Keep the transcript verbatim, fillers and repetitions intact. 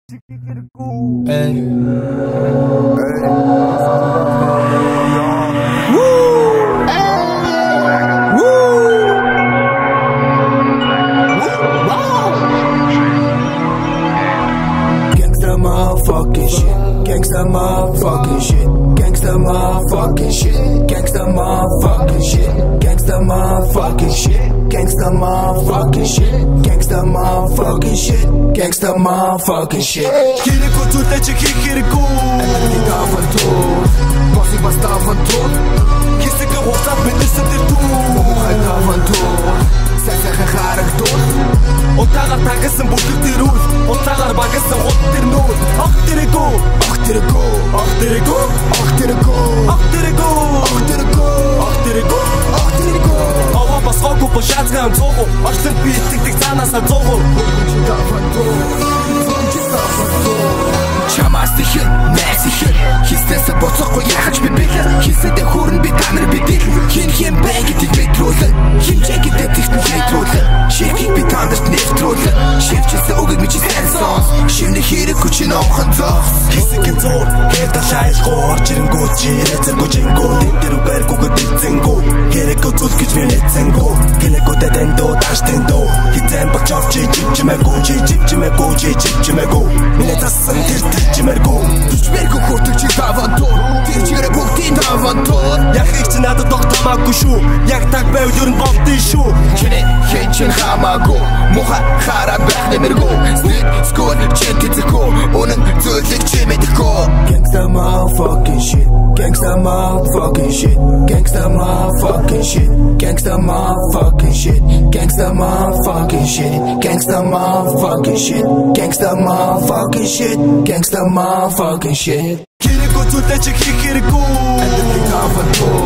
Hey. Hey. Motherfucking shit, gangsta motherfucking shit, gangsta motherfucking shit, gangsta motherfucking shit, gangsta motherfucking shit, gangsta motherfucking shit, gangsta motherfucking shit, gangsta motherfucking shit. Хэрэггүй зүйлээ чи хийх хэрэггүй. Амьд таван туу, боси бас таван туу. Хэсэг хугацаанд мэдэрсэн тэр туу. Хай таван туу, сайхан харагдуу. Утаагаар тагсан бүлэг тэр үл, утаагаар багсан хот тэр нүүр. Ах тэрэгөө, ах тэрэгөө, ах тэрэгөө, ах тэрэгөө, ах тэрэгөө, ах тэрэгөө, ах тэрэгөө, ах тэрэгөө. Аваа бас гоо бошаацгаан цогоо, орчлон би итгэдэг цаанаасаа зогоо. Чамаас ихэр, найс ихэр, хийснээсээ боцохгүй яхаж би бэлэр. Хийсэдэ хүрэн би та нар бидэл. Хин хин бэ гэдгийг мэдрүүлэн, хинжээ гэдэг технологитрүүлэн. Шивхийг би тандарт нэвтрүүлэн, шивчээсээ өгөг мичи сайн сонс. Шивний хэрэггүй чи номхон зоос. Хэсэгэн зур, хэрдэ шайлгуу, орж ирэнгүү чи ирээцэнгүү жингүү. Тэмдэр үгээргүүгөө дицэнгүү, хэрэггүй зүйл гэж би нэцэнгүү. Гинэгүүдэ дэндүү, даш дэндүү. Хитэн бачав чи чипчимэгүү, чи чипчимэгүү, чи чипчимэгүү. Минэ тасан тэр чимэргүү. Чимэргүү хөтөг чи таван туу. Тэр чигээрээ бүгдийн таван туу. Яг их чи надад тогтоомаагүй шүү. Яг так байвал ер нь болдсон шүү. Чиний хэн чин хамаагүй, муха хараад байх нэмэргүй. Спид скор чи тэцэхгүй, үнэн зүйлийг чи мэдэхгүй. Gangsta motherfucking shit, gangsta motherfucking shit, gangsta motherfucking shit, gangsta motherfucking shit, gangsta motherfucking shit, gangsta motherfucking shit, gangsta motherfucking shit, gangsta motherfucking shit. Хэрэггүй зүйлээ чи хийх хэрэггүй. Амьд таван туу.